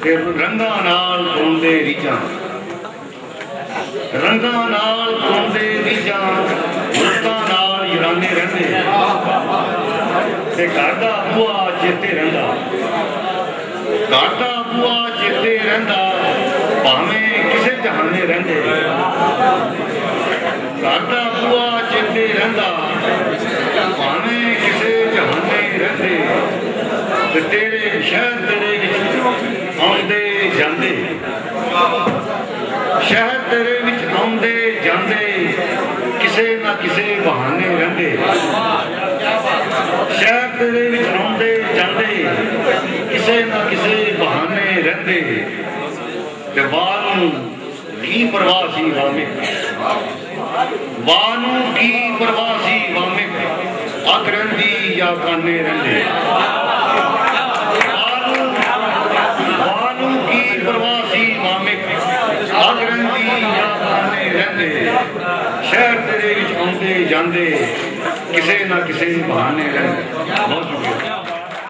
रंगा नाल पाउंदे रीझां रंगा नाल पाउंदे रीझां मुल्कां नाल याराने रहिंदे ते घर दा बूहा चेते रहिंदा घर दा बूहा चेते रहिंदा भावें किसे जहाने रहिंदे घर दा बूहा चेते रहिंदा भावें किसे जहाने रहिंदे ते तेरे शहर तेरे विच आउंदे जांदे शहर तेरे विच आउंदे जांदे किसे ना किसे बहाने रहिंदे शहर तेरे विच आउंदे जांदे किसे ना किसे बहाने रहिंदे ते वानू की परवाह सी वामिक वानू की परवाह सी वामिक अख रहिंदी या काने रहिंदे वानू की परवाह सी वामिक अख रहिंदी या काने रहिंदे शहर तेरे विच आउंदे जांदे किसे ना किसे बहाने रहिंदे। बहुत शुक्रिया।